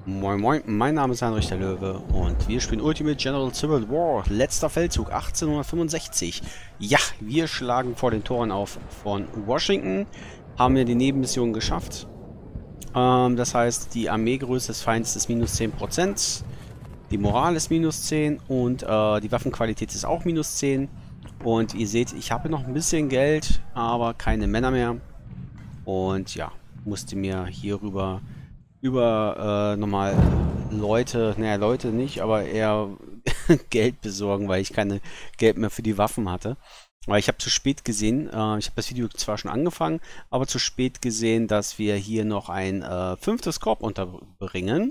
Moin Moin, mein Name ist Heinrich der Löwe und wir spielen Ultimate General Civil War, letzter Feldzug 1865. Ja, wir schlagen vor den Toren auf von Washington, haben wir die Nebenmission geschafft. Das heißt, die Armeegröße des Feindes ist minus 10%, die Moral ist minus 10 und die Waffenqualität ist auch minus 10. Und ihr seht, ich habe noch ein bisschen Geld, aber keine Männer mehr. Und ja, musste mir hierüber nochmal Leute, naja, Leute nicht, aber eher Geld besorgen, weil ich keine Geld mehr für die Waffen hatte. Weil ich habe zu spät gesehen, ich habe das Video zwar schon angefangen, aber zu spät gesehen, dass wir hier noch ein fünftes Korps unterbringen.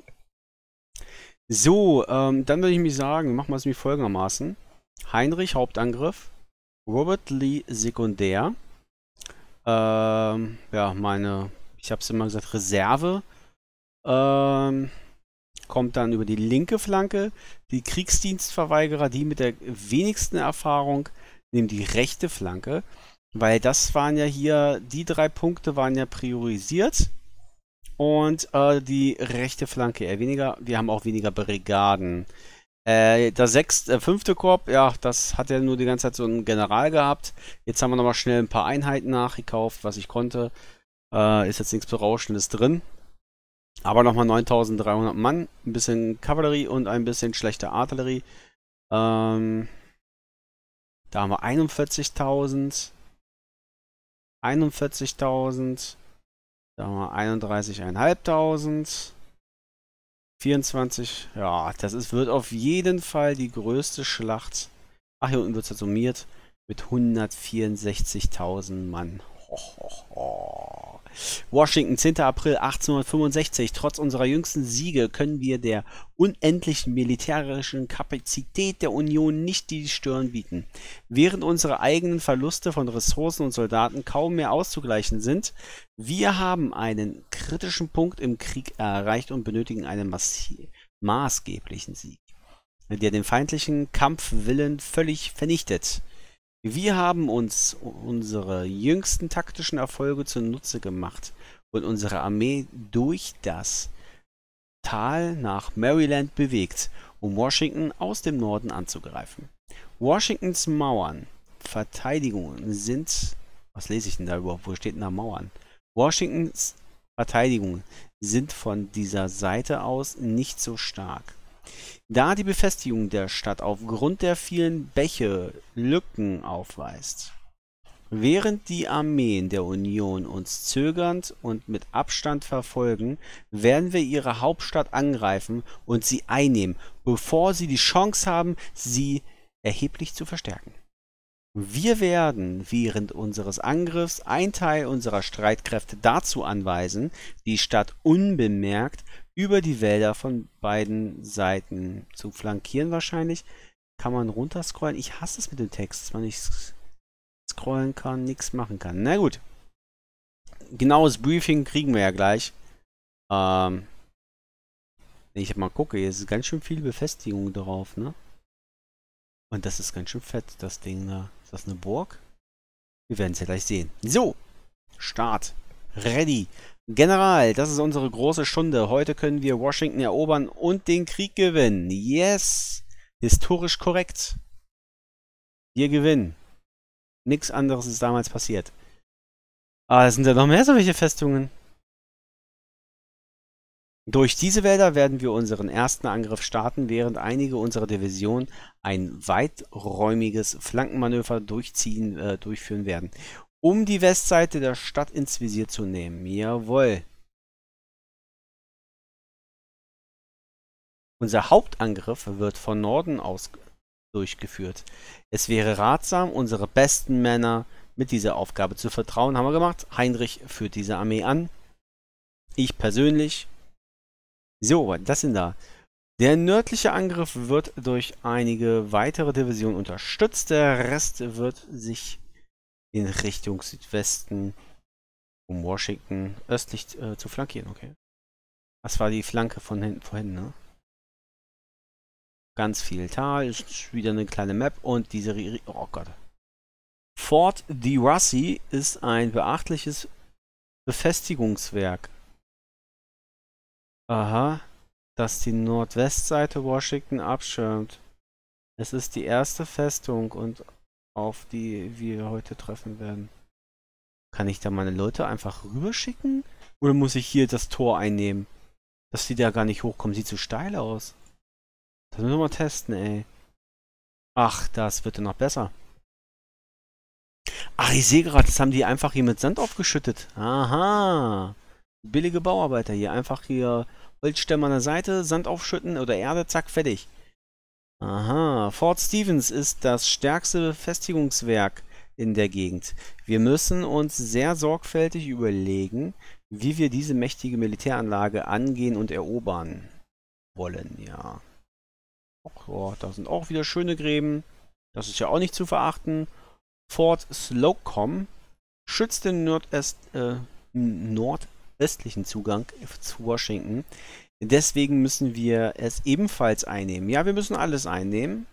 So, dann würde ich mich sagen, machen wir es wie folgendermaßen. Heinrich Hauptangriff, Robert Lee Sekundär, ja, ich habe es immer gesagt, Reserve, kommt dann über die linke Flanke. Die Kriegsdienstverweigerer, die mit der wenigsten Erfahrung, nehmen die rechte Flanke. Weil das waren ja hier, die 3 Punkte waren ja priorisiert. Und die rechte Flanke eher weniger. Wir haben auch weniger Brigaden. Das 5. Korps, ja, das hat ja nur die ganze Zeit so einen General gehabt. Jetzt haben wir nochmal schnell ein paar Einheiten nachgekauft, was ich konnte. Ist jetzt nichts Berauschendes drin. Aber nochmal 9300 Mann, ein bisschen Kavallerie und ein bisschen schlechte Artillerie. Da haben wir 41.000. 41.000. Da haben wir 31.500. 24. Ja, wird auf jeden Fall die größte Schlacht. Ach, hier unten wird es summiert mit 164.000 Mann. Ho, ho, ho. Washington, 10. April 1865. Trotz unserer jüngsten Siege können wir der unendlichen militärischen Kapazität der Union nicht die Stirn bieten. Während unsere eigenen Verluste von Ressourcen und Soldaten kaum mehr auszugleichen sind, wir haben einen kritischen Punkt im Krieg erreicht und benötigen einen maßgeblichen Sieg, der den feindlichen Kampfwillen völlig vernichtet. Wir haben uns unsere jüngsten taktischen Erfolge zunutze gemacht und unsere Armee durch das Tal nach Maryland bewegt, um Washington aus dem Norden anzugreifen. Washingtons Mauern, Verteidigungen sind... Was lese ich denn da überhaupt? Wo steht denn da Mauern? Washingtons Verteidigungen sind von dieser Seite aus nicht so stark. Da die Befestigung der Stadt aufgrund der vielen Bäche Lücken aufweist, während die Armeen der Union uns zögernd und mit Abstand verfolgen, werden wir ihre Hauptstadt angreifen und sie einnehmen, bevor sie die Chance haben, sie erheblich zu verstärken. Wir werden während unseres Angriffs einen Teil unserer Streitkräfte dazu anweisen, die Stadt unbemerkt über die Wälder von beiden Seiten zu flankieren wahrscheinlich. Kann man runterscrollen? Ich hasse es mit dem Text, dass man nicht scrollen kann, nichts machen kann. Na gut. Genaues Briefing kriegen wir ja gleich. Wenn ich mal gucke, hier ist ganz schön viel Befestigung drauf, ne? Und das ist ganz schön fett, das Ding da. Ist das eine Burg? Wir werden es ja gleich sehen. So, Start. Ready. General, das ist unsere große Stunde. Heute können wir Washington erobern und den Krieg gewinnen. Yes! Historisch korrekt. Wir gewinnen. Nichts anderes ist damals passiert. Ah, es sind ja noch mehr solche Festungen. Durch diese Wälder werden wir unseren ersten Angriff starten, während einige unserer Divisionen ein weiträumiges Flankenmanöver durchführen werden, um die Westseite der Stadt ins Visier zu nehmen. Jawohl. Unser Hauptangriff wird von Norden aus durchgeführt. Es wäre ratsam, unsere besten Männer mit dieser Aufgabe zu vertrauen. Haben wir gemacht. Heinrich führt diese Armee an. Ich persönlich. So, das sind da. Der nördliche Angriff wird durch einige weitere Divisionen unterstützt. Der Rest wird sich in Richtung Südwesten, um Washington östlich zu flankieren. Okay. Das war die Flanke von vorhin, ne? Ganz viel Tal, ist wieder eine kleine Map und diese... Oh Gott. Fort Derussy ist ein beachtliches Befestigungswerk. Aha. dass die Nordwestseite Washington abschirmt. Es ist die erste Festung und auf die wir heute treffen werden. Kann ich da meine Leute einfach rüberschicken? Oder muss ich hier das Tor einnehmen? Dass die da gar nicht hochkommen. Sieht zu steil aus. Das müssen wir mal testen, ey. Ach, das wird ja noch besser. Ach, ich sehe gerade, das haben die einfach hier mit Sand aufgeschüttet. Aha. Billige Bauarbeiter hier. Einfach hier Holzstämme an der Seite, Sand aufschütten oder Erde, zack, fertig. Aha. Fort Stevens ist das stärkste Befestigungswerk in der Gegend. Wir müssen uns sehr sorgfältig überlegen, wie wir diese mächtige Militäranlage angehen und erobern wollen, ja. Ach, oh, da sind auch wieder schöne Gräben. Das ist ja auch nicht zu verachten. Fort Slocum schützt den nordöstlichen Zugang zu Washington. Deswegen müssen wir es ebenfalls einnehmen. Ja, wir müssen alles einnehmen.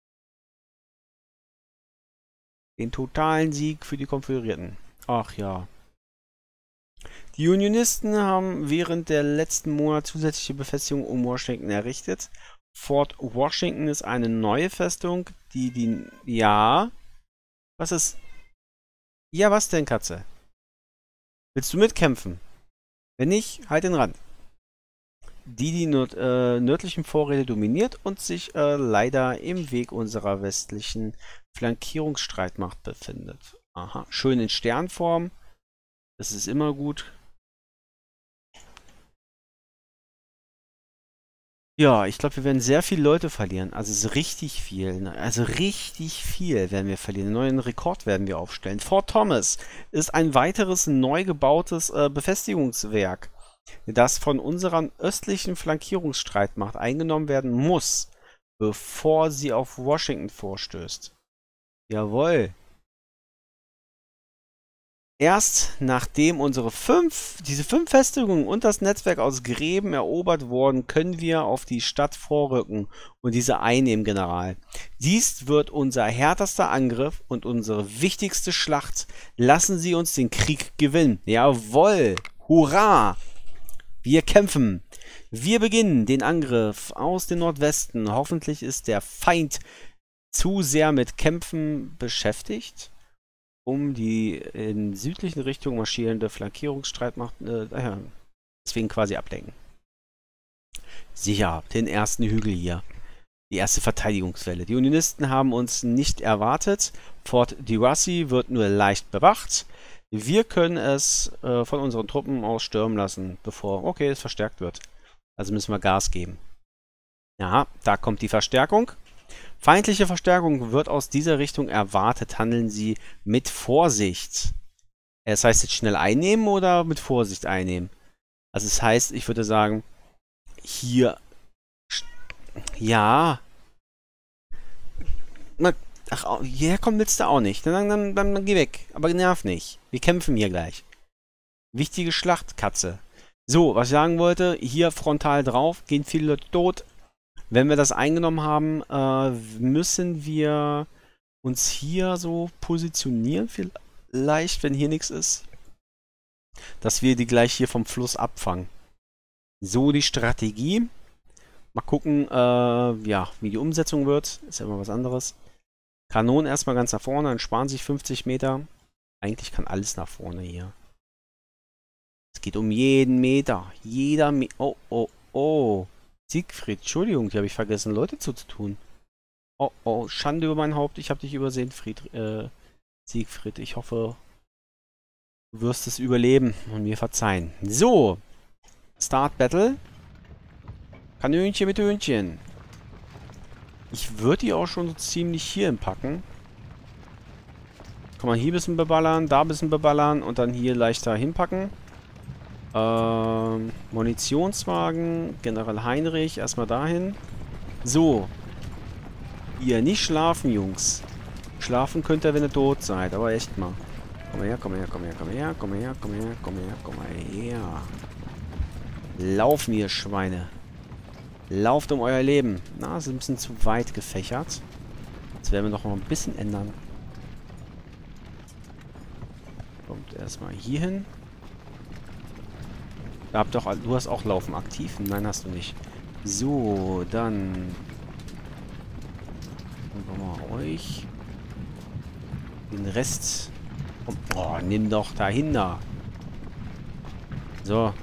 Den totalen Sieg für die Konföderierten. Ach ja. Die Unionisten haben während der letzten Monate zusätzliche Befestigungen um Washington errichtet. Fort Washington ist eine neue Festung, ja. Was ist? Ja, was denn, Katze? Willst du mitkämpfen? Wenn nicht, halt den Rand. Die nördlichen Vorräte dominiert und sich leider im Weg unserer westlichen Flankierungsstreitmacht befindet. Aha, schön in Sternform. Das ist immer gut. Ja, ich glaube, wir werden sehr viele Leute verlieren. Also es ist richtig viel. Ne? Also richtig viel werden wir verlieren. Einen neuen Rekord werden wir aufstellen. Fort Thomas ist ein weiteres neu gebautes Befestigungswerk, das von unserer östlichen Flankierungsstreitmacht eingenommen werden muss, bevor sie auf Washington vorstößt. Jawohl. Erst nachdem diese fünf Festigungen und das Netzwerk aus Gräben erobert wurden, können wir auf die Stadt vorrücken und diese einnehmen, General. Dies wird unser härtester Angriff und unsere wichtigste Schlacht. Lassen Sie uns den Krieg gewinnen. Jawohl! Hurra! Wir kämpfen. Wir beginnen den Angriff aus dem Nordwesten. Hoffentlich ist der Feind zu sehr mit Kämpfen beschäftigt, um die in südlichen Richtung marschierende Flankierungsstreitmacht deswegen quasi ablenken. Sicher, den ersten Hügel hier. Die erste Verteidigungswelle. Die Unionisten haben uns nicht erwartet. Fort Diracy wird nur leicht bewacht. Wir können es von unseren Truppen aus stürmen lassen, bevor es verstärkt wird. Also müssen wir Gas geben. Ja, da kommt die Verstärkung. Feindliche Verstärkung wird aus dieser Richtung erwartet. Handeln Sie mit Vorsicht. Das heißt jetzt schnell einnehmen oder mit Vorsicht einnehmen? Also das heißt, ich würde sagen, hier. Ja. Ach, hierher kommen willst du auch nicht. Dann geh weg. Aber nerv nicht. Wir kämpfen hier gleich. Wichtige Schlacht, Katze. So, was ich sagen wollte, hier frontal drauf, gehen viele Leute tot. Wenn wir das eingenommen haben, müssen wir uns hier so positionieren, vielleicht, wenn hier nichts ist, dass wir die gleich hier vom Fluss abfangen. So die Strategie. Mal gucken, ja, wie die Umsetzung wird. Ist ja immer was anderes. Kanonen erstmal ganz nach vorne, dann sparen sich 50 Meter. Eigentlich kann alles nach vorne hier. Es geht um jeden Meter. Jeder Meter. Oh, oh, oh. Siegfried, Entschuldigung, die habe ich vergessen, Leute zuzutun. Oh, oh, Schande über mein Haupt, ich habe dich übersehen, Siegfried. Ich hoffe, du wirst es überleben und mir verzeihen. So, Start Battle. Kanönchen mit Hühnchen. Ich würde die auch schon so ziemlich hier packen. Kann man hier ein bisschen beballern, da ein bisschen beballern und dann hier leichter hinpacken. Munitionswagen, General Heinrich, erstmal dahin. So. Ihr nicht schlafen, Jungs. Schlafen könnt ihr, wenn ihr tot seid, aber echt mal. Komm her, komm her, komm her, komm her, komm her, komm her, komm her, komm her. Laufen, ihr Schweine. Lauft um euer Leben. Na, ist ein bisschen zu weit gefächert. Das werden wir noch mal ein bisschen ändern. Kommt erstmal hier hin. Du hast auch Laufen aktiv? Nein, hast du nicht. So, dann... Nehmen wir mal euch. Den Rest... Oh, nimm doch dahinter. So.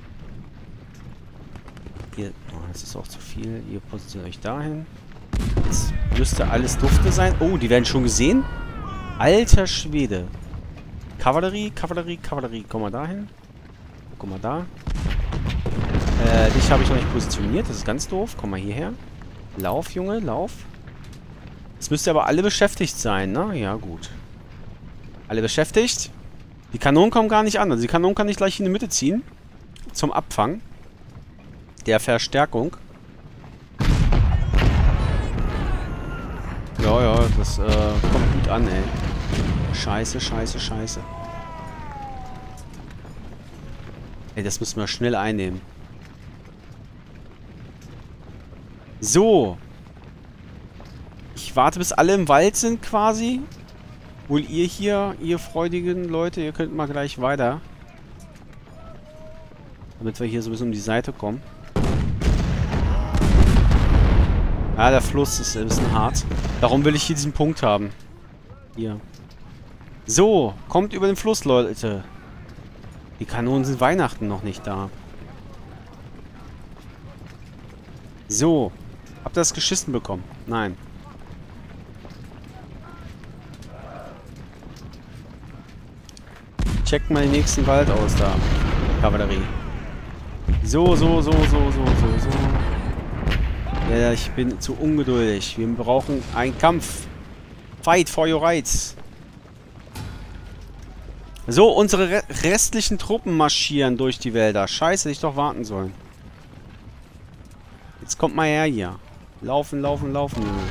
Hier... Oh, das ist auch zu viel. Ihr positioniert euch dahin. Jetzt müsste alles dufte sein. Oh, die werden schon gesehen? Alter Schwede. Kavallerie, Kavallerie, Kavallerie. Komm mal dahin. Guck mal da. Dich habe ich noch nicht positioniert. Das ist ganz doof. Komm mal hierher. Lauf, Junge, lauf. Jetzt müsst ihr aber alle beschäftigt sein, ne? Ja, gut. Alle beschäftigt. Die Kanonen kommen gar nicht an. Also die Kanonen kann ich gleich in die Mitte ziehen. Zum Abfang. Der Verstärkung. Ja, ja, das kommt gut an, ey. Scheiße, scheiße, scheiße. Ey, das müssen wir schnell einnehmen. So. Ich warte, bis alle im Wald sind, quasi. Wohl ihr hier, ihr freudigen Leute, ihr könnt mal gleich weiter. Damit wir hier so ein bisschen um die Seite kommen. Ja, der Fluss ist ein bisschen hart. Darum will ich hier diesen Punkt haben. Hier. So, kommt über den Fluss, Leute. Die Kanonen sind Weihnachten noch nicht da. So. Habt ihr das geschissen bekommen? Nein. Checkt mal den nächsten Wald aus da. Kavallerie. So, so, so, so, so, so, so. Ja, ich bin zu ungeduldig. Wir brauchen einen Kampf. Fight for your rights. So, unsere restlichen Truppen marschieren durch die Wälder. Scheiße, hätte ich doch warten sollen. Jetzt kommt mal her hier. Laufen, laufen, laufen, Junge.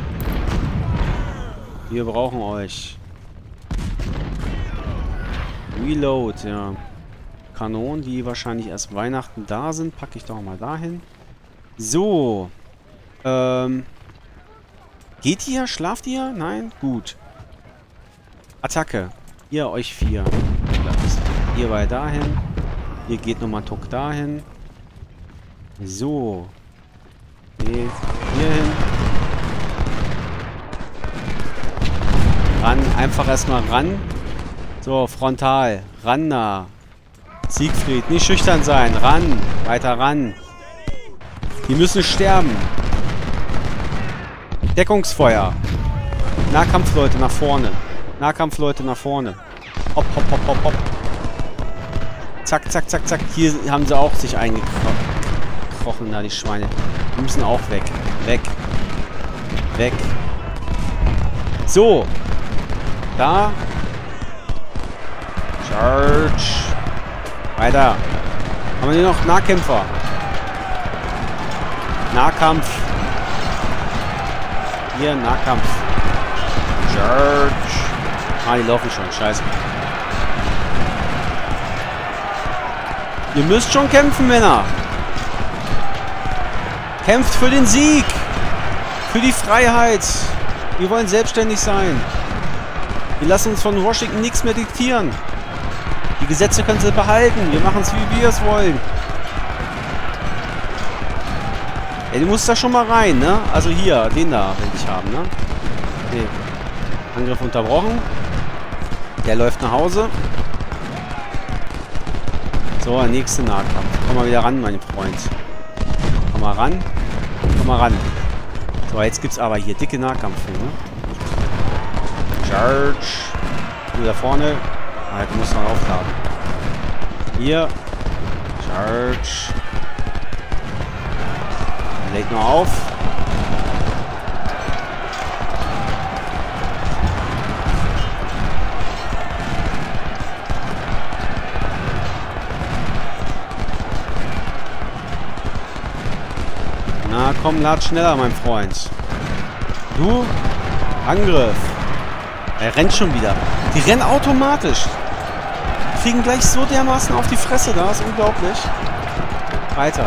Wir brauchen euch. Reload, ja. Kanonen, die wahrscheinlich erst Weihnachten da sind, packe ich doch mal dahin. So. Geht ihr? Schlaft ihr? Nein? Gut. Attacke. Ihr, euch 4. Ihr weiter dahin. Ihr geht nochmal Tuck dahin. So. Geht hier hin. Ran. Einfach erstmal ran. So, frontal. Ran da. Siegfried, nicht schüchtern sein. Ran. Weiter ran. Die müssen sterben. Deckungsfeuer. Nahkampfleute nach vorne. Nahkampfleute nach vorne. Hopp, hopp, hopp, hopp, hopp. Zack, zack, zack, zack. Hier haben sie auch sich eingekrochen, da die Schweine. Die müssen auch weg. Weg. Weg. So. Da. Charge. Weiter. Haben wir hier noch Nahkämpfer? Nahkampf. Hier, Nahkampf. Charge. Ah, die laufen schon. Scheiße. Ihr müsst schon kämpfen, Männer. Kämpft für den Sieg. Für die Freiheit. Wir wollen selbstständig sein. Wir lassen uns von Washington nichts mehr diktieren. Die Gesetze können sie behalten. Wir machen es, wie wir es wollen. Ey, du musst da schon mal rein, ne? Also hier, den da will ich haben, ne? Okay. Angriff unterbrochen. Der läuft nach Hause. So, der nächste Nahkampf. Komm mal wieder ran, mein Freund. Komm mal ran. Komm mal ran. So, jetzt gibt's aber hier dicke Nahkampf, ne? Charge. Du da vorne. Ah, du musst noch aufladen. Hier. Charge. Lädt noch auf. Na komm, lad schneller, mein Freund. Du? Angriff. Er rennt schon wieder. Die rennen automatisch. Die kriegen gleich so dermaßen auf die Fresse da. Ist unglaublich. Weiter.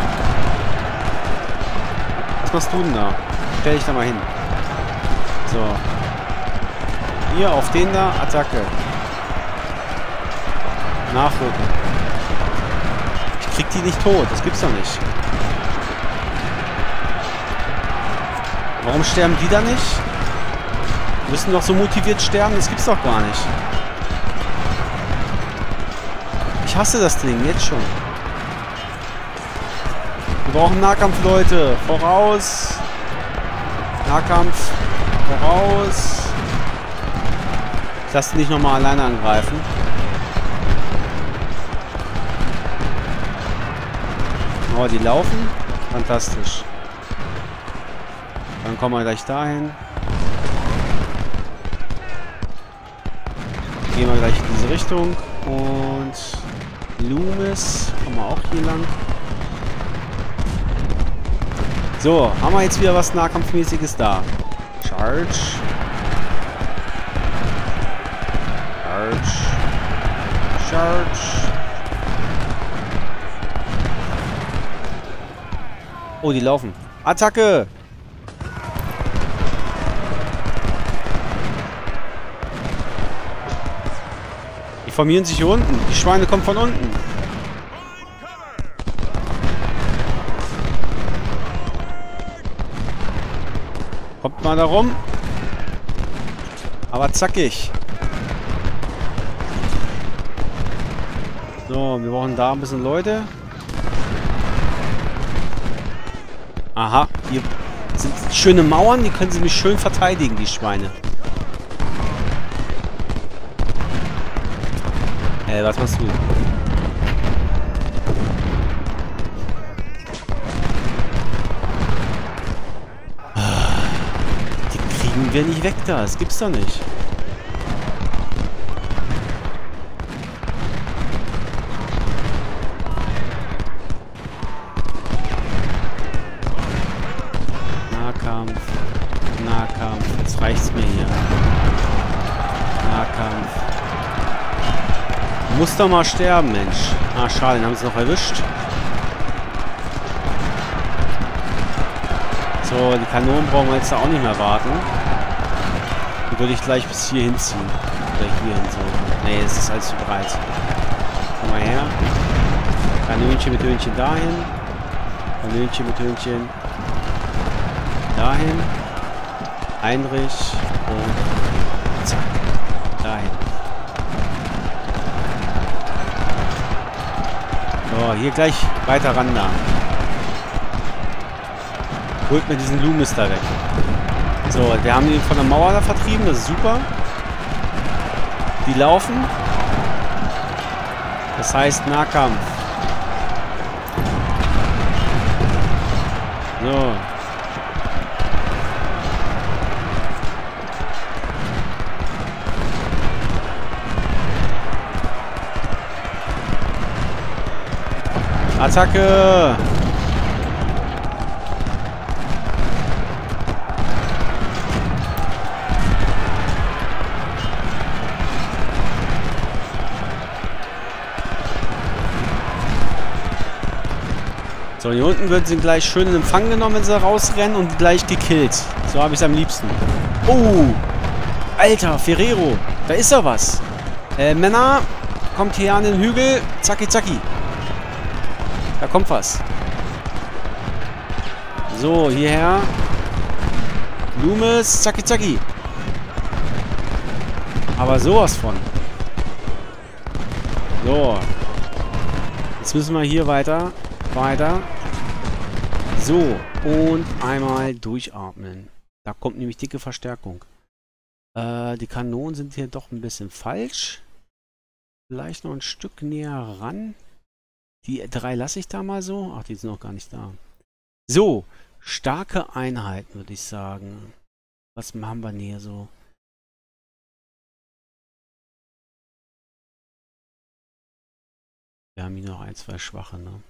Was machst du denn da? Stell dich da mal hin. So. Hier, auf den da. Attacke. Nachrücken. Ich krieg die nicht tot. Das gibt's doch nicht. Warum sterben die da nicht? Die müssen doch so motiviert sterben, das gibt's doch gar nicht. Ich hasse das Ding, jetzt schon. Wir brauchen Nahkampf, Leute. Voraus. Nahkampf. Voraus. Ich lasse nicht nochmal alleine angreifen. Oh, die laufen. Fantastisch. Dann kommen wir gleich dahin. Gehen wir gleich in diese Richtung. Und Loomis. Kommen wir auch hier lang. So, haben wir jetzt wieder was Nahkampfmäßiges da. Charge. Charge. Charge. Oh, die laufen. Attacke! Die formieren sich hier unten. Die Schweine kommen von unten. Kommt mal da rum. Aber zackig. So, wir brauchen da ein bisschen Leute. Aha, hier sind schöne Mauern, die können sie mich schön verteidigen, die Schweine. Was machst du? Die kriegen wir nicht weg da, das gibt's doch nicht. Nahkampf. Nahkampf. Jetzt reicht's mir hier. Nahkampf. Muss doch mal sterben, Mensch. Ah, schade, den haben sie noch erwischt. So, die Kanonen brauchen wir jetzt auch nicht mehr warten. Die würde ich gleich bis hier hinziehen. Oder hier hin so. Nee, es ist alles zu breit. Komm mal her. Kanönchen mit Hühnchen dahin. Kanönchen mit Hühnchen dahin. Heinrich und zack. Dahin. So, hier gleich weiter ran da. Holt mir diesen Loomis da weg. So, wir haben ihn von der Mauer da vertrieben, das ist super. Die laufen. Das heißt Nahkampf. So. Attacke! So, hier unten wird sie gleich schön in Empfang genommen, wenn sie rausrennen und gleich gekillt. So habe ich es am liebsten. Oh! Alter, Ferrero! Da ist ja was! Männer, kommt hier an den Hügel. Zacki, zacki. Da kommt was. So, hierher. Loomis, zacki, zacki. Aber sowas von. So. Jetzt müssen wir hier weiter. Weiter. So. Und einmal durchatmen. Da kommt nämlich dicke Verstärkung. Die Kanonen sind hier doch ein bisschen falsch. Vielleicht noch ein Stück näher ran. Die 3 lasse ich da mal so. Ach, die sind noch gar nicht da. So. Starke Einheiten, würde ich sagen. Was haben wir denn hier so? Wir haben hier noch 1, 2 schwache, ne?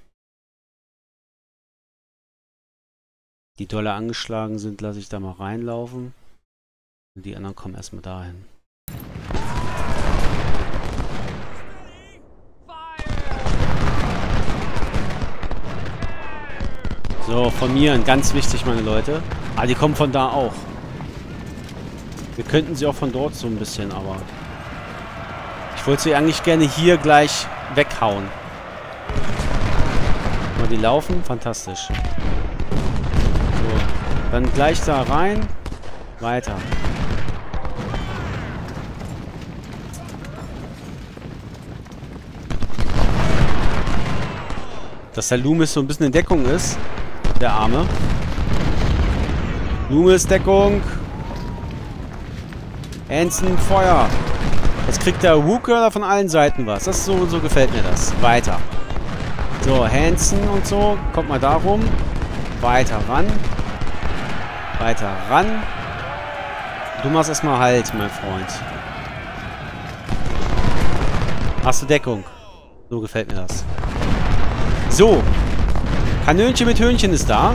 Die dolle angeschlagen sind, lasse ich da mal reinlaufen. Und die anderen kommen erstmal dahin. So, formieren, ganz wichtig, meine Leute. Ah, die kommen von da auch. Wir könnten sie auch von dort so ein bisschen, aber... Ich wollte sie eigentlich gerne hier gleich weghauen. Aber die laufen, fantastisch. So, Dann gleich da rein. Weiter. Dass der Loomis so ein bisschen in Deckung ist. Der Arme. Loomis Deckung. Hansen Feuer. Jetzt kriegt der Wooker von allen Seiten was. Das ist so gefällt mir das. Weiter. So, Hansen und so. Kommt mal da rum. Weiter ran. Weiter ran. Du machst erstmal Halt, mein Freund. Hast du Deckung? So gefällt mir das. So. Kanönchen mit Hörnchen ist da.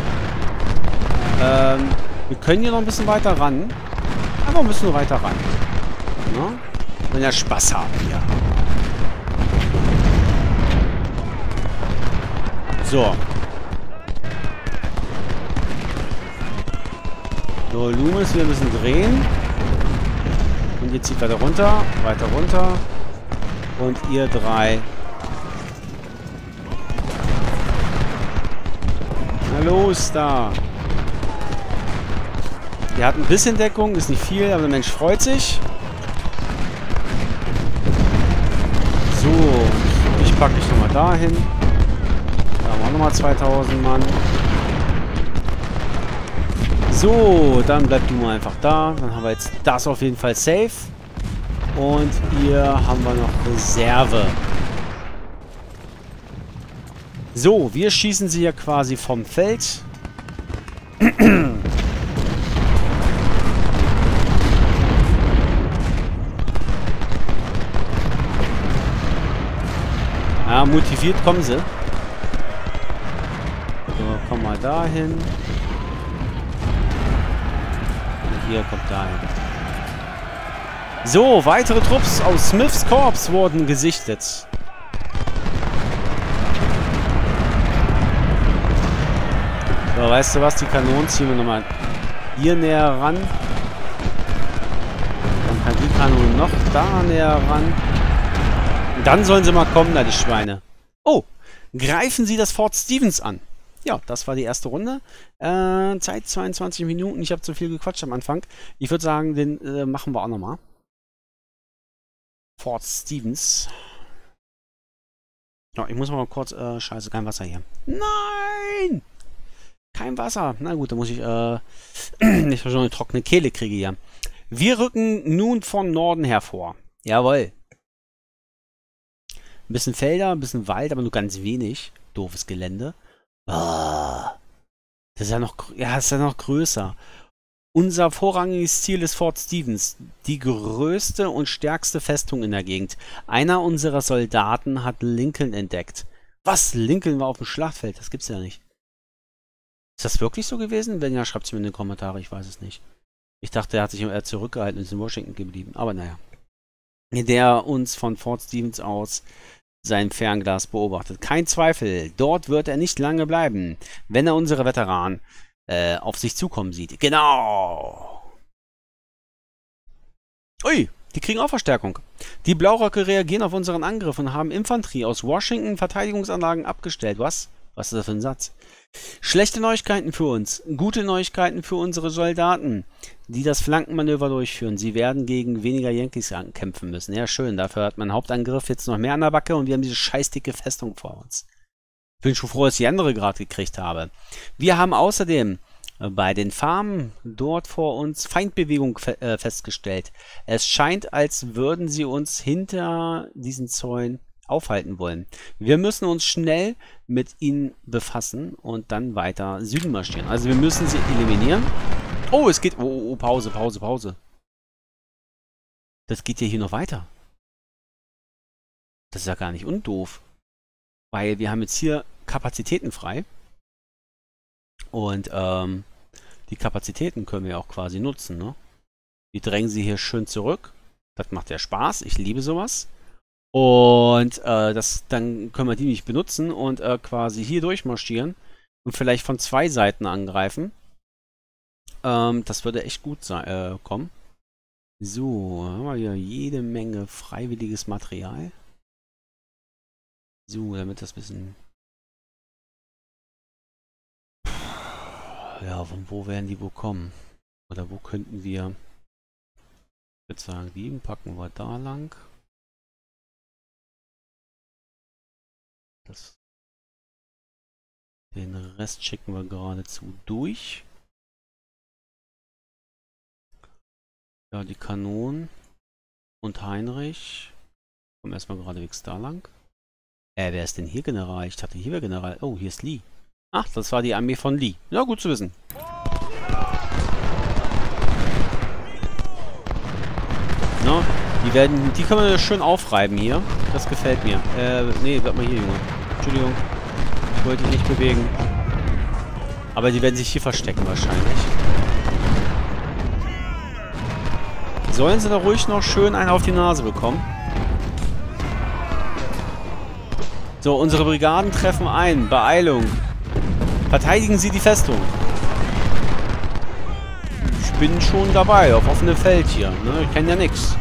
Wir können hier noch ein bisschen weiter ran. Aber wir müssen nur weiter ran. Ja? Wenn wir Spaß haben hier. So. So, Loomis, wir müssen drehen. Und ihr zieht weiter runter. Weiter runter. Und ihr drei. Na los, da. Der hat ein bisschen Deckung, ist nicht viel, aber der Mensch freut sich. So, ich packe dich nochmal dahin. Da haben wir nochmal 2000 Mann. So, dann bleib du mal einfach da. Dann haben wir jetzt das auf jeden Fall safe. Und hier haben wir noch Reserve. So, wir schießen sie ja quasi vom Feld. Ja, motiviert kommen sie. So, komm mal dahin. Und ihr kommt dahin. So, weitere Trupps aus Smiths Korps wurden gesichtet. So, weißt du was? Die Kanonen ziehen wir nochmal hier näher ran. Dann kann die Kanone noch da näher ran. Und dann sollen sie mal kommen, da die Schweine. Oh, greifen Sie das Fort Stevens an. Ja, das war die erste Runde. Zeit 22 Minuten. Ich habe zu viel gequatscht am Anfang. Ich würde sagen, den machen wir auch nochmal. Fort Stevens. Ja, ich muss mal kurz... scheiße, kein Wasser hier. Nein! Kein Wasser. Na gut, da muss ich... nicht schon eine trockene Kehle kriege hier. Wir rücken nun von Norden hervor. Jawohl. Ein bisschen Felder, ein bisschen Wald, aber nur ganz wenig. Doofes Gelände. Ah, das ist ja noch, ja, ist ja noch größer. Unser vorrangiges Ziel ist Fort Stevens, die größte und stärkste Festung in der Gegend. Einer unserer Soldaten hat Lincoln entdeckt. Was? Lincoln war auf dem Schlachtfeld? Das gibt's ja nicht. Ist das wirklich so gewesen? Wenn ja, schreibt es mir in die Kommentare, ich weiß es nicht. Ich dachte, er hat sich zurückgehalten und ist in Washington geblieben, aber naja. Der uns von Fort Stevens aus sein Fernglas beobachtet. Kein Zweifel, dort wird er nicht lange bleiben, wenn er unsere Veteranen auf sich zukommen sieht. Genau! Ui, die kriegen auch Verstärkung. Die Blauröcke reagieren auf unseren Angriff und haben Infanterie aus Washington Verteidigungsanlagen abgestellt. Was? Was ist das für ein Satz? Schlechte Neuigkeiten für uns, gute Neuigkeiten für unsere Soldaten, die das Flankenmanöver durchführen. Sie werden gegen weniger Yankees kämpfen müssen. Ja, schön. Dafür hat mein Hauptangriff jetzt noch mehr an der Backe und wir haben diese scheißdicke Festung vor uns. Ich bin schon froh, dass ich die andere gerade gekriegt habe. Wir haben außerdem bei den Farmen dort vor uns Feindbewegung festgestellt. Es scheint, als würden sie uns hinter diesen Zäunen aufhalten wollen. Wir müssen uns schnell mit ihnen befassen und dann weiter Süden marschieren. Also wir müssen sie eliminieren. Oh, es geht... Oh, Pause, Pause, Pause. Das geht ja hier noch weiter. Das ist ja gar nicht undoof. Weil wir haben jetzt hier Kapazitäten frei. Und die Kapazitäten können wir auch quasi nutzen. Ne? Die drängen sie hier schön zurück. Das macht ja Spaß. Ich liebe sowas. Und dann können wir die nicht benutzen und quasi hier durchmarschieren und vielleicht von zwei Seiten angreifen. Das würde echt gut sein, kommen. So, haben wir hier jede Menge freiwilliges Material. So, damit das ein bisschen... Ja, von wo werden die wohl kommen? Oder wo könnten wir... Ich würde sagen, die packen wir da lang. Den Rest schicken wir geradezu durch. Ja, die Kanonen und Heinrich kommen erstmal geradewegs da lang. Wer ist denn hier General? Ich dachte, hier wäre General. Oh, hier ist Lee. Ach, das war die Armee von Lee. Ja, gut zu wissen. No, die können wir schön aufreiben hier. Das gefällt mir. Nee, bleib mal hier, Junge. Entschuldigung. Ich wollte dich nicht bewegen. Aber die werden sich hier verstecken wahrscheinlich. Sollen sie da ruhig noch schön einen auf die Nase bekommen? So, unsere Brigaden treffen ein. Beeilung. Verteidigen Sie die Festung. Ich bin schon dabei, auf offenem Feld hier. Ne? Ich kenne ja nichts.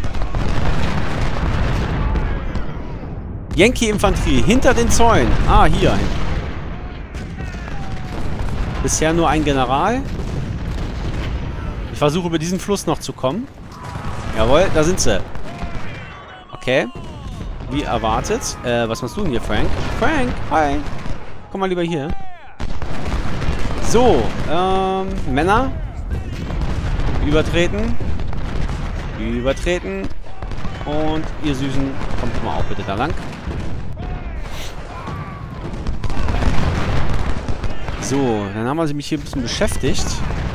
Yankee-Infanterie hinter den Zäunen. Ah, hier. Bisher nur ein General. Ich versuche über diesen Fluss noch zu kommen. Jawohl, da sind sie. Okay. Wie erwartet. Was machst du denn hier, Frank? Frank, hi. Komm mal lieber hier. So, Männer. Übertreten. Übertreten. Und ihr Süßen, kommt mal auch bitte da lang. So, dann haben wir mich hier ein bisschen beschäftigt.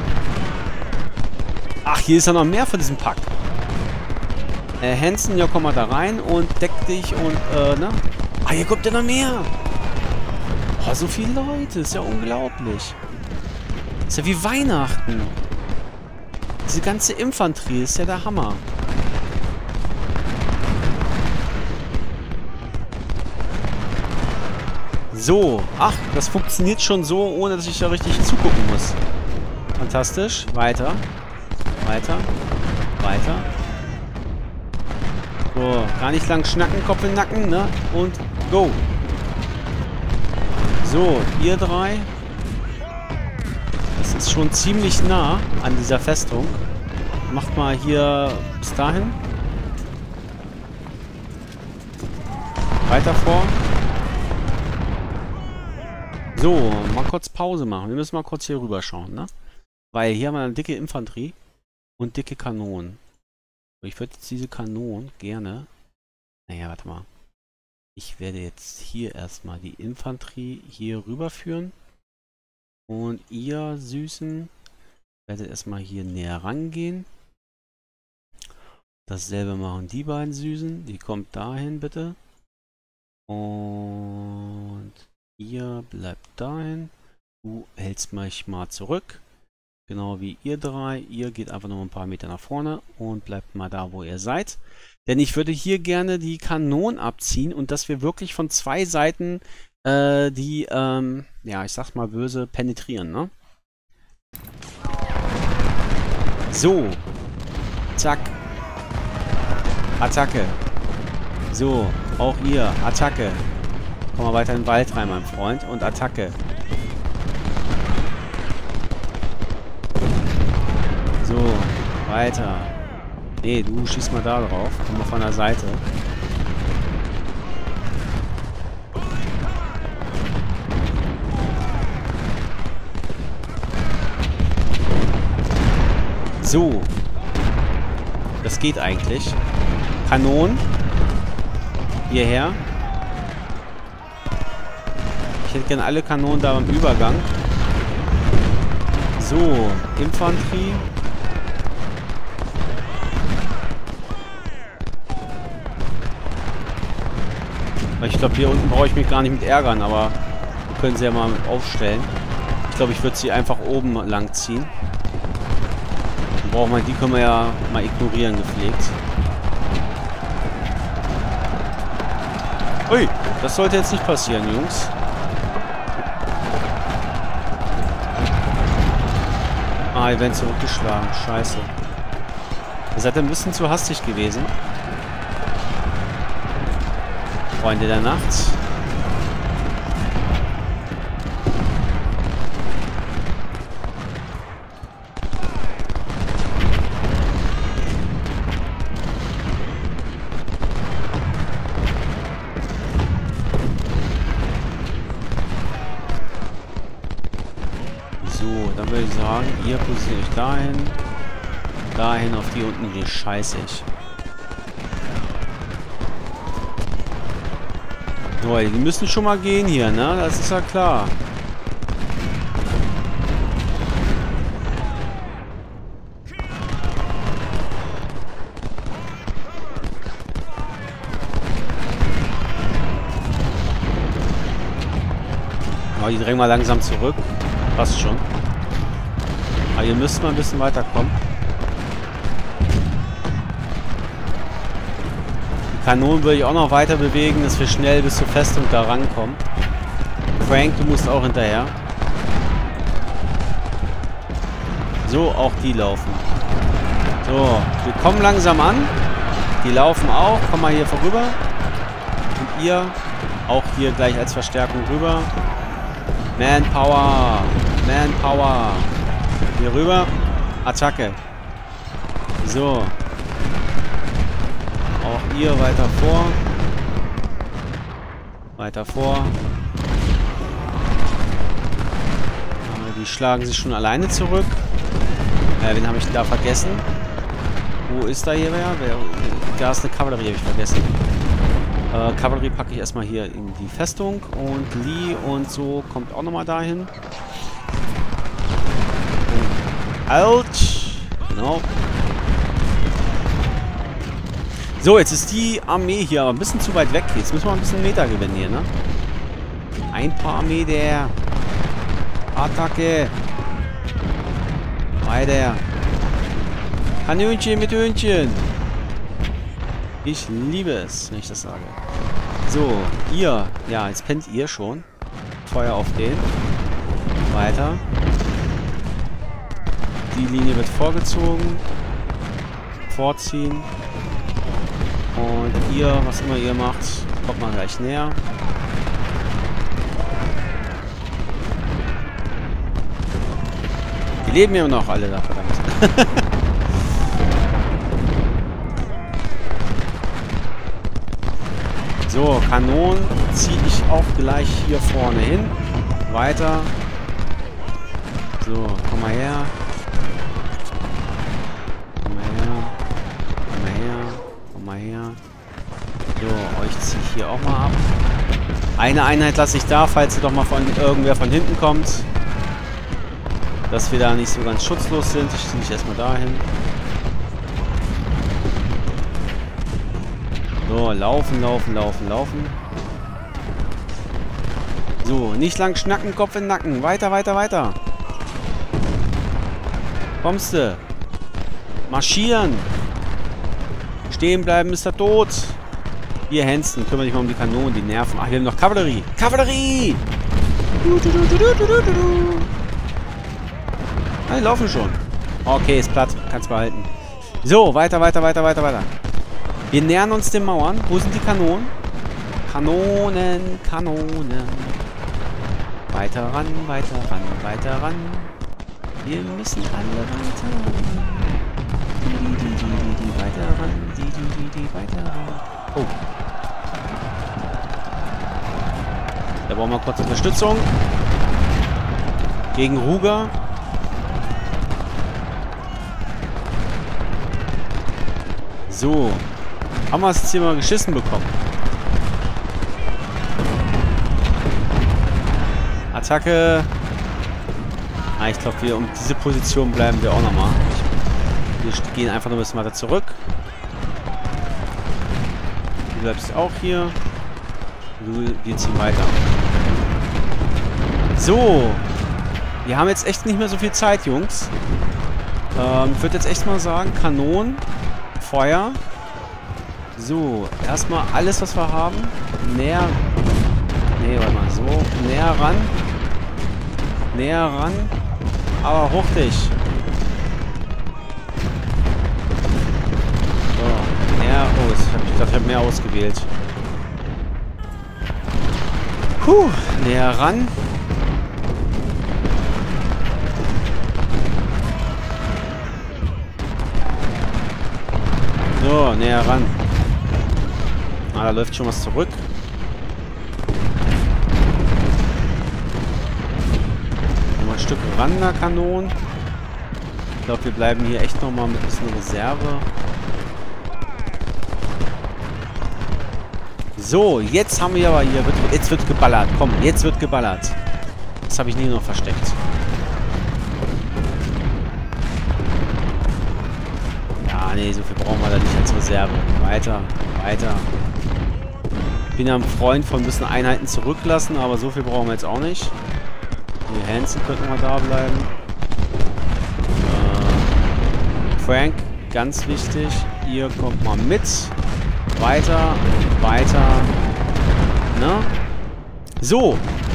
Ach, hier ist ja noch mehr von diesem Pack. Hansen, ja, komm mal da rein und deck dich und, ne? Ah, hier kommt ja noch mehr. Oh, so viele Leute. Ist ja unglaublich. Ist ja wie Weihnachten. Diese ganze Infanterie ist ja der Hammer. So. Ach, das funktioniert schon so, ohne dass ich da richtig zugucken muss. Fantastisch. Weiter. Weiter. Weiter. So, gar nicht lang schnacken, Kopf in den Nacken, ne? Und go. So, ihr drei. Das ist schon ziemlich nah an dieser Festung. Macht mal hier bis dahin. Weiter vor. So, mal kurz Pause machen. Wir müssen mal kurz hier rüber schauen, ne? Weil hier haben wir eine dicke Infanterie und dicke Kanonen. Ich würde jetzt diese Kanonen gerne... Naja, warte mal. Ich werde jetzt hier erstmal die Infanterie hier rüberführen. Und ihr Süßen werdet erstmal hier näher rangehen. Dasselbe machen die beiden Süßen. Die kommt dahin bitte. Und ihr bleibt dahin. Du hältst mich mal zurück. Genau wie ihr drei. Ihr geht einfach noch ein paar Meter nach vorne und bleibt mal da, wo ihr seid. Denn ich würde hier gerne die Kanonen abziehen und dass wir wirklich von zwei Seiten ja, ich sag's mal böse, penetrieren, ne? So. Zack. Attacke. So, auch ihr. Attacke. Komm mal weiter in den Wald rein, mein Freund. Und Attacke. So, weiter. Nee, du schießt mal da drauf. Komm mal von der Seite. So. Das geht eigentlich. Kanonen. Hierher. Ich hätte gerne alle Kanonen da beim Übergang. So. Infanterie. Ich glaube, hier unten brauche ich mich gar nicht mit ärgern, aber können sie ja mal aufstellen. Ich glaube, ich würde sie einfach oben lang ziehen. Brauchen wir, die können wir ja mal ignorieren, gepflegt. Ui, das sollte jetzt nicht passieren, Jungs. Ah, ihr werdet zurückgeschlagen. Scheiße. Ihr seid ein bisschen zu hastig gewesen. Freunde der Nacht. So, dann würde ich sagen, ihr positioniert euch dahin. Dahin, auf die unten, die scheiße ich. So, die müssen schon mal gehen hier, ne? Das ist ja klar. Aber die drängen mal langsam zurück. Passt schon. Aber ihr müsst mal ein bisschen weiterkommen. Die Kanonen würde ich auch noch weiter bewegen, dass wir schnell bis zur Festung da rankommen. Frank, du musst auch hinterher. So, auch die laufen. So, wir kommen langsam an. Die laufen auch. Komm mal hier vorüber. Und ihr auch hier gleich als Verstärkung rüber. Manpower. Manpower. Hier rüber. Attacke. So. Auch ihr weiter vor. Weiter vor. Die schlagen sich schon alleine zurück. Wen habe ich da vergessen? Wo ist da hier wer? Da ist eine Kavallerie, habe ich vergessen. Kavallerie packe ich erstmal hier in die Festung. Und Lee und so kommt auch nochmal dahin. Alt. Genau. So, jetzt ist die Armee hier aber ein bisschen zu weit weg. Jetzt müssen wir ein bisschen Meter gewinnen hier, ne? Ein paar Meter. Attacke. Weiter. Kanönchen mit Hühnchen. Ich liebe es, wenn ich das sage. So, ihr. Ja, jetzt pennt ihr schon. Feuer auf den. Weiter. Die Linie wird vorgezogen. Vorziehen. Und ihr, was immer ihr macht, kommt mal gleich näher. Die leben ja noch alle da, verdammt. So, Kanonen ziehe ich auch gleich hier vorne hin. Weiter. So, komm mal her. Komm mal her. Komm mal her. Komm mal her. So, euch ziehe ich hier auch mal ab. Eine Einheit lasse ich da, falls ihr doch mal von irgendwer von hinten kommt. Dass wir da nicht so ganz schutzlos sind. Ich ziehe mich erstmal dahin. So, laufen, laufen, laufen, laufen. So, nicht lang schnacken, Kopf in den Nacken. Weiter, weiter, weiter. Kommst du? Marschieren. Stehen bleiben, ist er tot. Hier, Hansen, kümmere dich mal um die Kanonen, die nerven. Ach, wir haben noch Kavallerie. Kavallerie! Ah, die laufen schon. Okay, ist platt. Kannst behalten. So, weiter, weiter, weiter, weiter, weiter. Wir nähern uns den Mauern. Wo sind die Kanonen? Kanonen, Kanonen. Weiter ran, weiter ran, weiter ran. Wir müssen alle weiter ran. Die weiter ran. Die weiter ran. Oh. Da brauchen wir kurz Unterstützung. Gegen Ruger. So. Haben wir es jetzt hier mal geschissen bekommen. Attacke. Ah, ich glaube, wir um diese Position bleiben wir auch nochmal. Wir gehen einfach noch ein bisschen weiter zurück. Du bleibst auch hier. Wir ziehen weiter. So. Wir haben jetzt echt nicht mehr so viel Zeit, Jungs. Ich würde jetzt echt mal sagen, Kanonen, Feuer. So, erstmal alles, was wir haben. Näher. Nee, warte mal, so. Näher ran. Näher ran. Aber hoch dich. So, näher. Oh, ich dachte, ich habe mehr ausgewählt. Puh, näher ran. So, näher ran. Ah, da läuft schon was zurück. Stück Randerkanonen. Ich glaube, wir bleiben hier echt nochmal mit ein bisschen Reserve. So, jetzt haben wir aber hier... Jetzt wird geballert. Komm, jetzt wird geballert. Das habe ich nie noch versteckt. Ja, nee, so viel brauchen wir da nicht als Reserve. Weiter, weiter. Ich bin ja ein Freund von ein bisschen Einheiten zurücklassen, aber so viel brauchen wir jetzt auch nicht. Die Hansen könnten mal da bleiben. Frank, ganz wichtig. Ihr kommt mal mit. Weiter, weiter. Ne? So.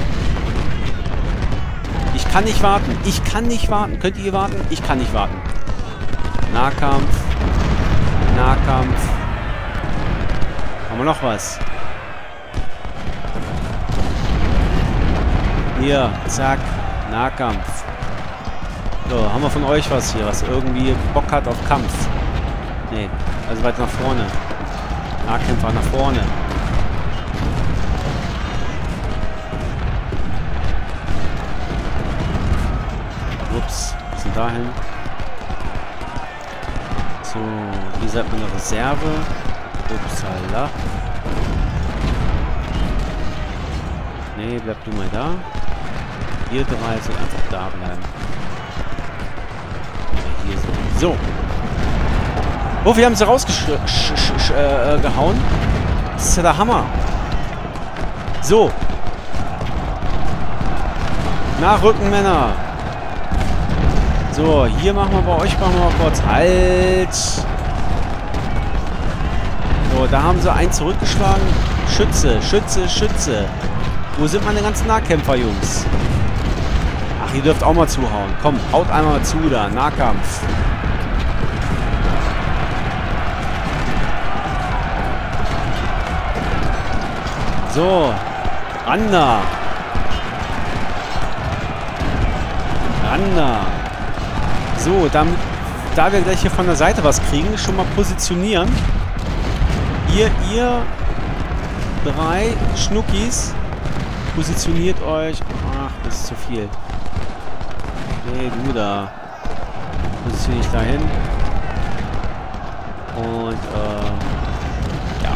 Ich kann nicht warten. Ich kann nicht warten. Könnt ihr warten? Ich kann nicht warten. Nahkampf. Nahkampf. Haben wir noch was? Hier, zack. Nahkampf. So, haben wir von euch was hier, was irgendwie Bock hat auf Kampf? Nee, also weit nach vorne. Nahkämpfer nach vorne. Ups, wir sind dahin. So, hier seid man eine Reserve. Upsala. Nee, bleib du mal da. Ihr drei sollt einfach da bleiben. Hier so. So. Oh, wir haben sie rausgehauen. Das ist ja der Hammer. So. Nachrücken, Männer. So, hier machen wir bei euch, machen wir mal kurz. Halt. So, da haben sie einen zurückgeschlagen. Schütze, Schütze, Schütze. Wo sind meine ganzen Nahkämpfer, Jungs? Ach, ihr dürft auch mal zuhauen. Komm, haut einmal zu da. Nahkampf. So. Randa. Randa. So, dann, da wir gleich hier von der Seite was kriegen, schon mal positionieren. Ihr drei Schnuckis. Positioniert euch. Ach, das ist zu viel. Nee, du da. Positioniere ich dahin. Und, ja.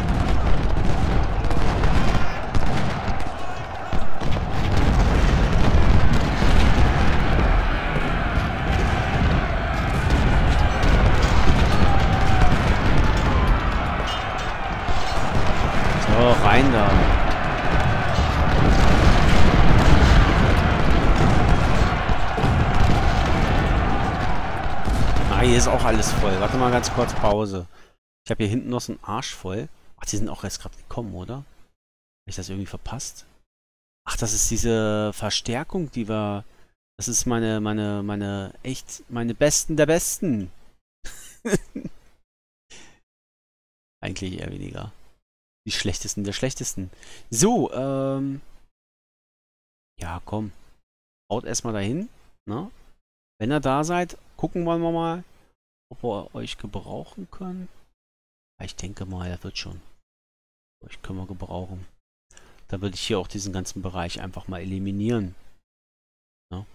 So, rein da. Hier ist auch alles voll. Warte mal ganz kurz, Pause. Ich habe hier hinten noch so einen Arsch voll. Ach, die sind auch erst gerade gekommen, oder? Habe ich das irgendwie verpasst? Ach, das ist diese Verstärkung, die wir... Das ist meine Besten der Besten. Eigentlich eher weniger. Die Schlechtesten der Schlechtesten. So, ja, komm. Haut erstmal dahin, ne? Wenn ihr da seid, gucken wir mal, ob wir euch gebrauchen können. Ich denke mal, er wird schon. Euch können wir gebrauchen. Dann würde ich hier auch diesen ganzen Bereich einfach mal eliminieren. Ja.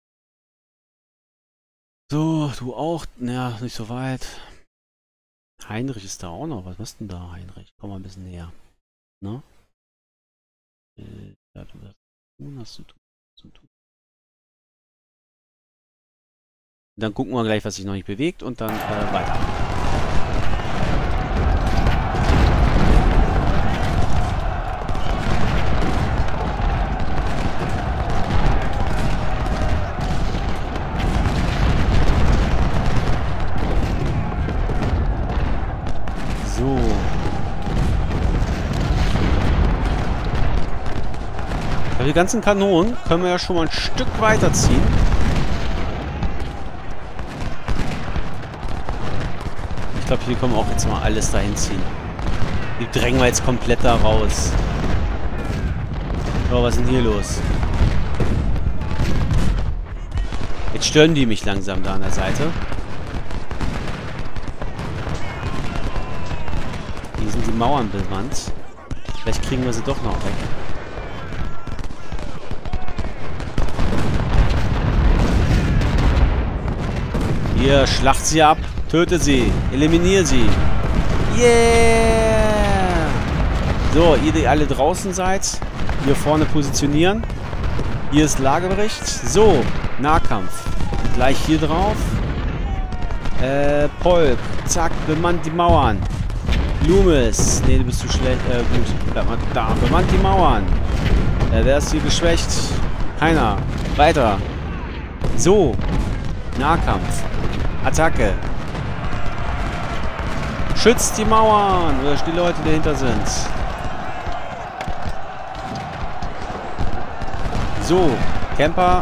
So, du auch. Naja, nicht so weit. Heinrich ist da auch noch. Was ist denn da, Heinrich? Komm mal ein bisschen näher. Ne? Ja, du hast zu tun. Dann gucken wir gleich, was sich noch nicht bewegt und dann weiter. So. Ja, die ganzen Kanonen können wir ja schon mal ein Stück weiterziehen. Ich glaube, hier können wir auch jetzt mal alles dahin ziehen. Die drängen wir jetzt komplett da raus. So, was ist denn hier los? Jetzt stören die mich langsam da an der Seite. Hier sind die Mauern bewandt. Vielleicht kriegen wir sie doch noch weg. Hier, schlacht sie ab. Töte sie. Eliminiere sie. Yeah! So, ihr, die alle draußen seid. Hier vorne positionieren. Hier ist Lagebericht. So, Nahkampf. Gleich hier drauf. Polk. Zack, bemannt die Mauern. Loomis. Ne, du bist zu schlecht. Gut, bleib mal da. Bemannt die Mauern. Wer ist hier geschwächt? Keiner. Weiter. So. Nahkampf. Attacke. Schützt die Mauern. Oder die Leute, die dahinter sind. So. Camper.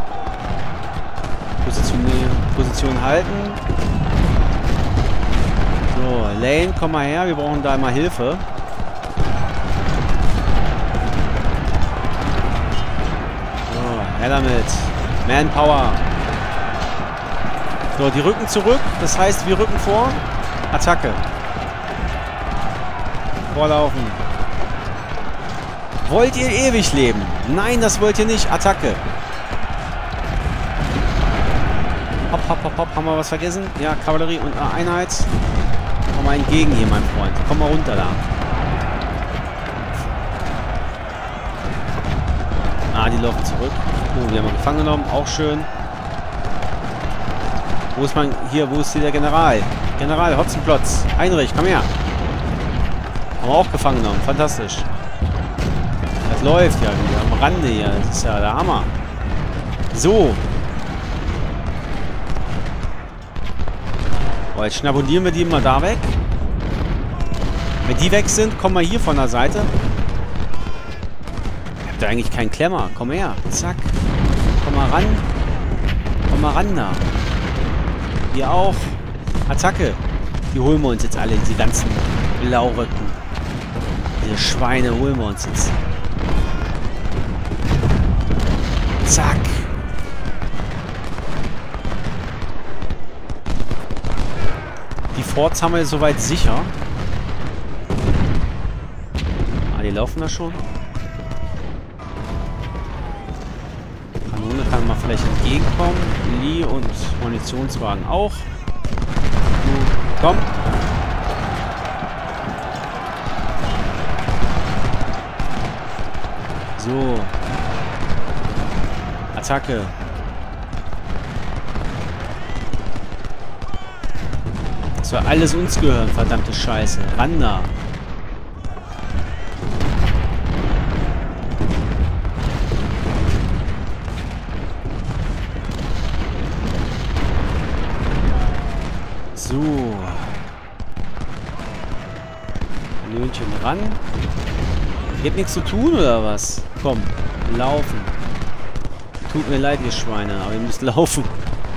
Position halten. So. Lane, komm mal her. Wir brauchen da mal Hilfe. So. Her damit. Manpower. So, die rücken zurück. Das heißt, wir rücken vor. Attacke. Vorlaufen. Wollt ihr ewig leben? Nein, das wollt ihr nicht. Attacke. Hopp, hopp, hopp, hopp. Haben wir was vergessen? Ja, Kavallerie und eine Einheit. Komm mal entgegen hier, mein Freund. Komm mal runter da. Ah, die laufen zurück. Oh, die haben wir gefangen genommen. Auch schön. Wo ist mein... Hier, wo ist hier der General? General Hotzenplotz. Heinrich, komm her. Haben wir auch gefangen genommen. Fantastisch. Das läuft ja wieder am Rande hier. Das ist ja der Hammer. So. Oh, jetzt schnabulieren wir die mal da weg. Wenn die weg sind, kommen wir hier von der Seite. Ich hab da eigentlich keinen Klemmer. Komm her. Zack. Komm mal ran. Komm mal ran da. Hier auch. Attacke. Die holen wir uns jetzt alle. Die ganzen Blauröcken. Diese Schweine holen wir uns jetzt. Zack. Die Forts haben wir soweit sicher. Ah, die laufen da schon. Kanone kann man vielleicht entgegenkommen. Lee und Munitionswagen auch. Komm. So. Attacke. Das soll alles uns gehören, verdammte Scheiße. Ran da. So. Kanönchen ran. Gibt nichts zu tun, oder was? Komm, laufen. Tut mir leid, ihr Schweine, aber ihr müsst laufen.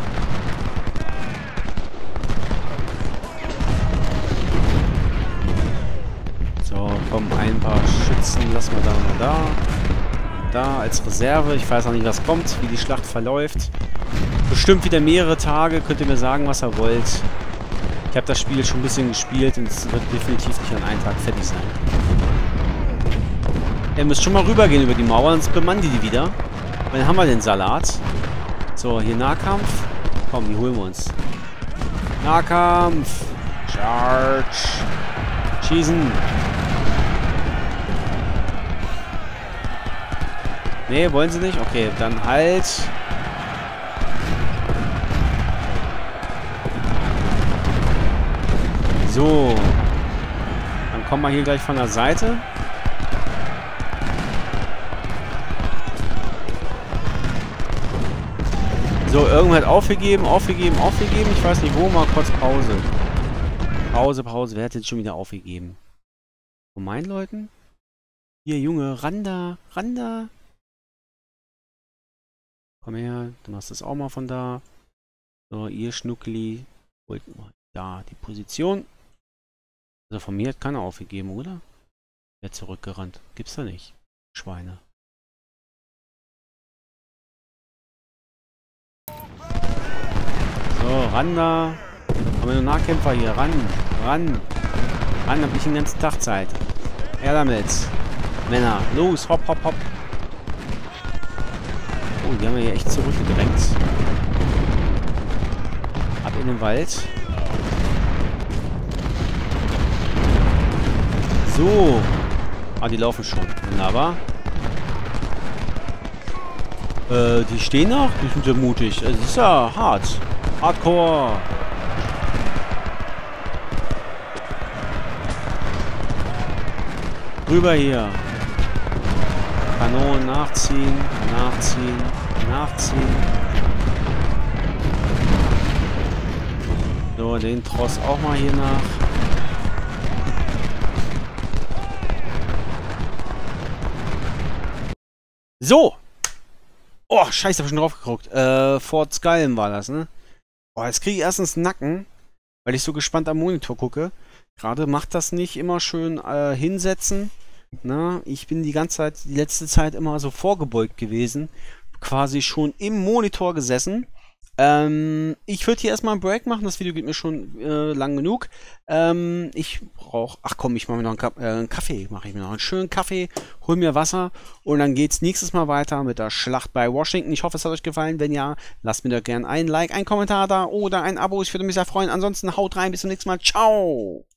So, komm, ein paar Schützen lassen wir da mal da. Da als Reserve. Ich weiß auch nicht, was kommt, wie die Schlacht verläuft. Bestimmt wieder mehrere Tage. Könnt ihr mir sagen, was ihr wollt. Ich habe das Spiel schon ein bisschen gespielt und es wird definitiv nicht an einem Tag fertig sein. Ihr müsst schon mal rübergehen über die Mauer, sonst bemannen die wieder. Wann haben wir den Salat? So, hier Nahkampf. Komm, die holen wir uns. Nahkampf. Charge. Schießen. Nee, wollen sie nicht? Okay, dann halt. So. Dann kommen wir hier gleich von der Seite. So, irgendwer hat aufgegeben. Ich weiß nicht wo, mal kurz Pause. Pause. Wer hat jetzt schon wieder aufgegeben? Von meinen Leuten? Hier, Junge, Randa. Komm her, du machst das auch mal von da. So, ihr Schnuckli. Holt mal da die Position. Also von mir hat keiner aufgegeben, oder? Wer zurückgerannt? Gibt's da nicht. Schweine. So, ran da. Haben wir nur Nahkämpfer hier. Ran, hab ich den ganzen Tag Zeit. Her damit. Männer, los, hopp. Oh, die haben wir hier echt zurückgedrängt. Ab in in den Wald. So. Ah, die laufen schon. Wunderbar. Die stehen noch? Die sind ja mutig. Es ist ja hart. Hardcore. Rüber hier. Kanonen nachziehen, nachziehen, nachziehen. So, den Tross auch mal hier nach. So. Oh, scheiße, hab ich schon drauf geguckt. Fort Skyrim war das, ne? Oh, jetzt kriege ich erstens Nacken, weil ich so gespannt am Monitor gucke. Gerade macht das nicht immer schön hinsetzen. Na, ich bin die letzte Zeit immer so vorgebeugt gewesen. Quasi schon im Monitor gesessen. Ich würde hier erstmal einen Break machen. Das Video geht mir schon lang genug. Ich brauche... Ach komm, ich mache mir noch einen Kaffee. Mache ich mir noch einen schönen Kaffee. Hol mir Wasser. Und dann geht's nächstes Mal weiter mit der Schlacht bei Washington. Ich hoffe, es hat euch gefallen. Wenn ja, lasst mir doch gerne ein Like, ein Kommentar da oder ein Abo. Ich würde mich sehr freuen. Ansonsten haut rein. Bis zum nächsten Mal. Ciao!